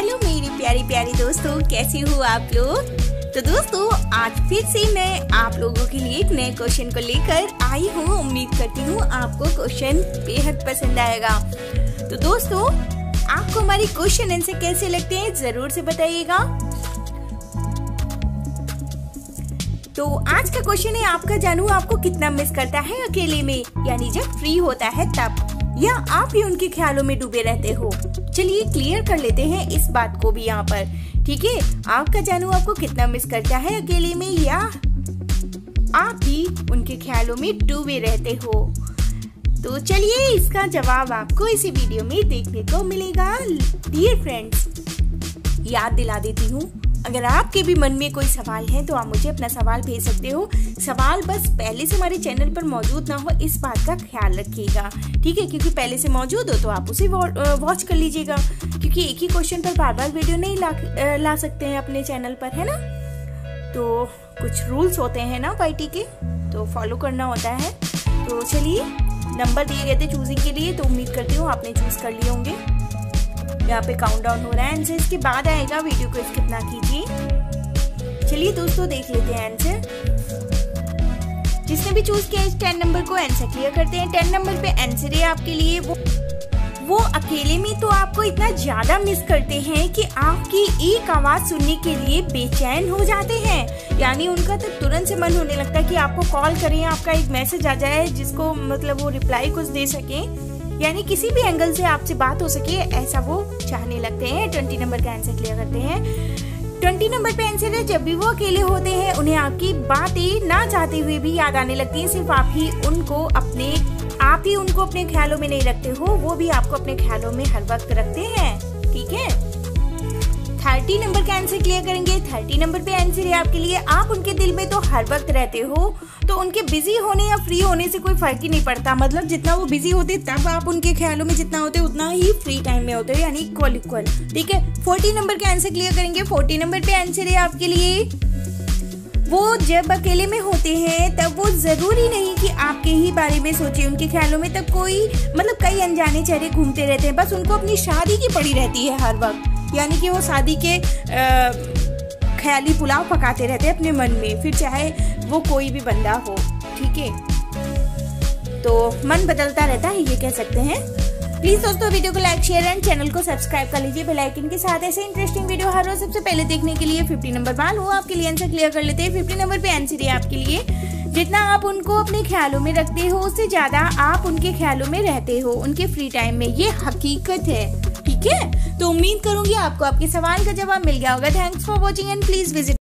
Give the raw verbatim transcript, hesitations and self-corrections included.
Hello मेरी प्यारी प्यारी दोस्तों, कैसे हो आप लोग। तो दोस्तों आज फिर से मैं आप लोगों के लिए एक नए क्वेश्चन को लेकर आई हूँ। उम्मीद करती हूँ आपको क्वेश्चन बेहद पसंद आएगा। तो दोस्तों आपको हमारी क्वेश्चन आंसर कैसे लगते हैं जरूर से बताइएगा। तो आज का क्वेश्चन है आपका, जानू आपको कितना मिस करता है अकेले में, यानी जब फ्री होता है तब, या आप भी उनके ख्यालों में डूबे रहते हो। चलिए क्लियर कर लेते हैं इस बात को भी यहाँ पर, ठीक है। आपका जानू आपको कितना मिस करता है अकेले में, या आप भी उनके ख्यालों में डूबे रहते हो। तो चलिए इसका जवाब आपको इसी वीडियो में देखने को मिलेगा। डियर फ्रेंड्स, याद दिला देती हूँ, अगर आपके भी मन में कोई सवाल है तो आप मुझे अपना सवाल भेज सकते हो। सवाल बस पहले से हमारे चैनल पर मौजूद ना हो इस बात का ख्याल रखिएगा, ठीक है। क्योंकि पहले से मौजूद हो तो आप उसे वॉच कर लीजिएगा, क्योंकि एक ही क्वेश्चन पर बार बार वीडियो नहीं ला, ला सकते हैं अपने चैनल पर, है ना। तो कुछ रूल्स होते हैं ना वाईटी के, तो फॉलो करना होता है। तो चलिए, नंबर दिए गए थे चूजिंग के लिए, तो उम्मीद करती हूँ आपने चूज कर लिए होंगे। यहाँ पे काउंटडाउन हो रहा है, आंसर इसके बाद आएगा, वीडियो को स्किप ना कीजिए। चलिए दोस्तों देख लेते हैं आंसर। जिसने भी चूज किया इस टेन नंबर को आंसर क्लियर करते हैं। टेन नंबर पे आंसर है आपके लिए, वो वो अकेले में तो आपको इतना ज्यादा मिस करते हैं कि आपकी एक आवाज सुनने के लिए बेचैन हो जाते हैं। यानी उनका तो तुरंत से मन होने लगता है कि आपको कॉल करें, आपका एक मैसेज आ जाए जिसको मतलब वो रिप्लाई कुछ दे सके, यानी किसी भी एंगल से आपसे बात हो सके, ऐसा वो चाहने लगते हैं। ट्वेंटी नंबर का आंसर क्लियर करते हैं। ट्वेंटी नंबर पे आंसर है, जब भी वो अकेले होते हैं उन्हें आपकी बातें ना चाहते हुए भी याद आने लगती हैं। सिर्फ आप ही उनको अपने आप ही उनको अपने ख्यालों में नहीं रखते हो, वो भी आपको अपने ख्यालों में हर वक्त रखते हैं, ठीक है। थर्टी नंबर का आंसर क्लियर करेंगे। थर्टी नंबर पे आंसर है आपके लिए, आप उनके दिल में तो हर वक्त रहते हो, तो उनके बिजी होने या फ्री होने से कोई फर्क ही नहीं पड़ता। मतलब जितना वो बिजी होते तब आप उनके ख्यालों में जितना होते उतना ही फ्री टाइम में होते हो, यानी इक्वल इक्वल, ठीक है। फोर्टी नंबर का आंसर क्लियर करेंगे। फोर्टी नंबर पे आंसर है आपके लिए, वो जब अकेले में होते हैं तब वो जरूरी नहीं कि आपके ही बारे में सोचे, उनके ख्यालों में तब कोई मतलब कई अनजाने चेहरे घूमते रहते हैं, बस उनको अपनी शादी की पड़ी रहती है हर वक्त। यानी कि वो शादी के ख्याली पुलाव पकाते रहते हैं अपने मन में, फिर चाहे वो कोई भी बंदा हो, ठीक है। तो मन बदलता रहता है, ये कह सकते हैं। प्लीज दोस्तों वीडियो को लाइक शेयर एंड चैनल को सब्सक्राइब कर लीजिए बेल आइकन के साथ। ऐसे इंटरेस्टिंग वीडियो हर रोज सबसे पहले देखने के लिए फिफ्टी नंबर बाल हो आपके लिए आंसर क्लियर कर लेते हैं। फिफ्टी नंबर पे आंसर है आपके लिए, जितना आप उनको अपने ख्यालों में रखते हो उससे ज्यादा आप उनके ख्यालों में रहते हो उनके फ्री टाइम में। ये हकीकत है, ठीक है। तो उम्मीद करूंगी आपको आपके सवाल का जवाब मिल गया होगा। Thanks for watching and please visit